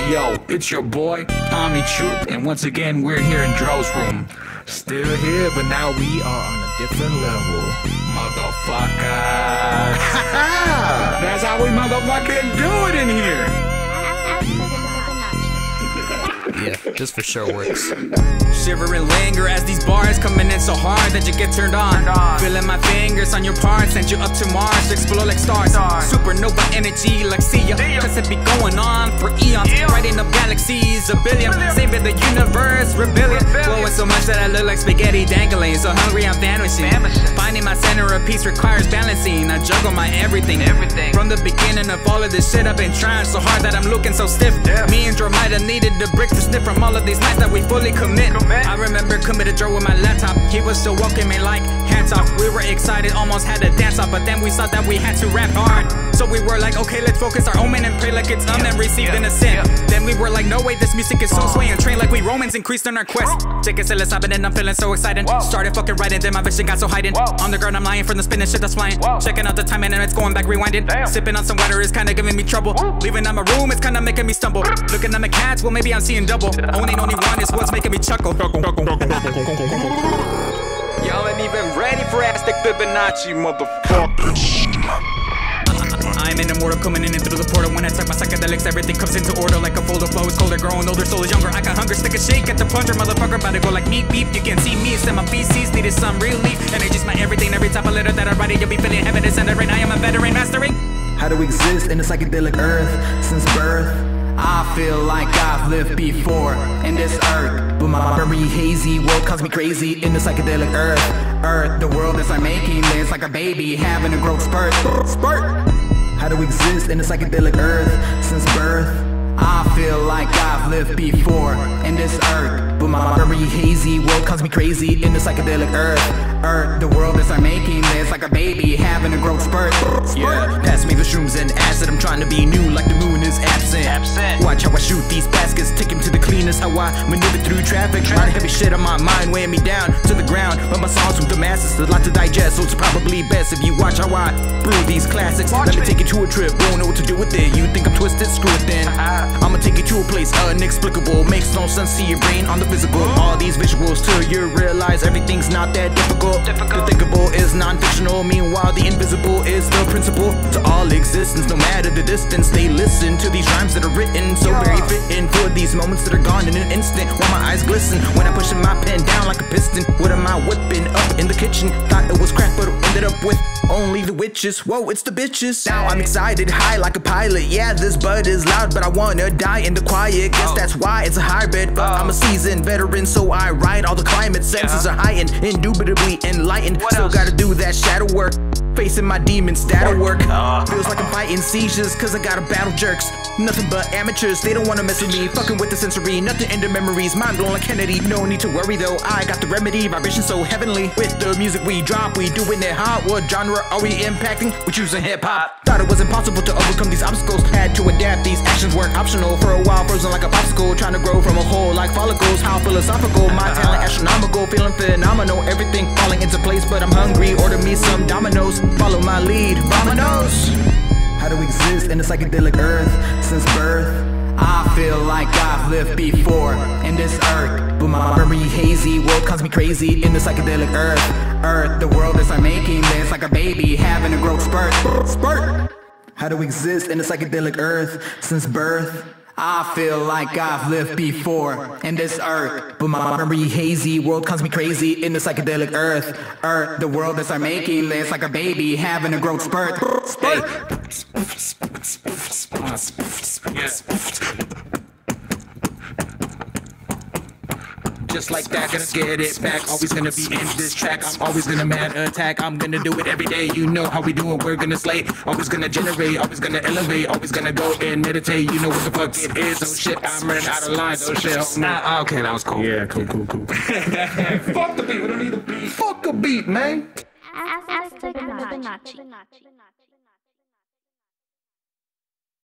Yo, it's your boy, Tommy Truth, and once again, we're here in Dro's room. Still here, but now we are on a different level. Motherfuckers. That's how we motherfucking do it in here. Yeah, this for sure works. Shiver and linger as these bars coming in so hard that you get turned on. Feeling my fingers on your parts, send you up to Mars to explode like stars. Supernova energy like Sia, cause it be going on for eons. Writing up galaxies, a billion, saving the universe, rebellion. Flowing so much that I look like spaghetti dangling. So hungry I'm famishing. Finding my center of peace requires balancing. I juggle my everything. From the beginning of all of this shit, I've been trying so hard that I'm looking so stiff. Me and Dro might have needed the brick to snip from all of these nights that we fully commit. I remember committed Dro with my laptop. He was still walking me like hands off. We were excited, almost had to dance off, but then we saw that we had to rap hard. So we were like, okay, let's focus our omen and pray like it's and received in a sin. Then we were like, no way, this music is so sway and train like we Romans increased on our quest. Check it, let's happen, and I'm feeling so excited. Started fucking writing, then my vision got so heightened. On the ground, I'm lying from the spinning shit that's flying. Checking out the timing and it's going back, rewinding. Sipping on some water is kinda giving me trouble. Leaving out my room, it's kinda making me stumble. Looking at my cats, well maybe I'm seeing double. Owning only one is what's making me chuckle. Y'all ain't even ready for Aztec Fibonacci, motherfuckers. I'm an immortal coming in and through the portal. When I take my psychedelics, everything comes into order. Like a folder flow is colder, growing older, soul is younger. I can hunger, stick a shake at the plunger, motherfucker. About to go like meat beep. You can see me, send my feces, needed some relief. And it's just my everything. Every type of letter that I write it, you'll be feeling heaven descended. Right now I am a veteran mastering. How to exist in a psychedelic earth since birth. I feel like I've lived before in this earth, but my very hazy world calls me crazy in the psychedelic earth. The world is I'm making, it's like a baby having a growth spurt. How to exist in a psychedelic earth since birth. I feel like I've lived before in this earth, but my very hazy world calls me crazy in the psychedelic earth. The world is I'm making, it's like a baby having a growth spurt. Yeah, pass me the shrooms and acid, I'm trying to be new like the moon is absent. Watch how I shoot these baskets, take him to the cleanest, how I maneuver through traffic. A lot of heavy shit on my mind weighing me down to the ground, but my songs with the masses, there's a lot to digest, so it's probably best if you watch how I brew these classics. Let me take you to a trip, won't know what to do with it. You think I'm twisted? Screw it then. I'ma take you to a place inexplicable, makes no sense to your brain on the physical. All these visuals till you realize everything's not that difficult. The thinkable is non-fictional, meanwhile the invisible is the principle to all existence. No matter the distance, they listen to these rhymes that are written so very fitting for these moments that are gone in an instant. While my eyes glisten when I'm pushing my pen down like a piston. What am I whipping up in the kitchen? Thought it was crack, but ended up with only the witches. Whoa, it's the bitches. Now I'm excited, high like a pilot. Yeah, this bud is loud, but I wanna die in the quiet. Guess that's why it's a hybrid, but I'm a seasoned veteran, so I ride all the climate. Senses are heightened, indubitably enlightened. Still gotta do that shadow work, facing my demons, that'll work. Feels like I'm fighting seizures, cause I gotta battle jerks. Nothing but amateurs, they don't wanna mess with me. Fucking with the sensory, nothing in the memories. Mind blown like Kennedy, no need to worry though. I got the remedy, vibration so heavenly. With the music we drop, we doing it hot. What genre are we impacting? We're choosing hip-hop. Thought it was impossible to overcome these obstacles. Had to adapt, these actions weren't optional. For a while, frozen like a popsicle. Trying to grow from a hole like follicles. How philosophical, my talent astronomical. Feeling phenomenal, everything falling into place. But I'm hungry, order me some Domino's. Follow my lead, Vamonos. How to exist in a psychedelic earth since birth. I feel like I've lived before in this earth, but my very hazy world calls me crazy in the psychedelic earth. The world is I'm making, it's like a baby having a growth spurt. How to exist in a psychedelic earth since birth. I feel like I've lived before in this earth, but my very hazy world calls me crazy in the psychedelic earth. The world is I'm making, it's like a baby having a growth spurt. Just like that, gonna get it back. Always gonna be in this track. I'm always gonna man attack. I'm gonna do it every day. You know how we do it. We're gonna slay. Always gonna generate. Always gonna elevate. Always gonna go and meditate. You know what the fuck it is. Oh shit, I'm running out of lines. Oh shit. Nah, okay, that was cool. Yeah, cool. Fuck the beat. We don't need a beat. Fuck a beat, man. Aztec Fibonacci.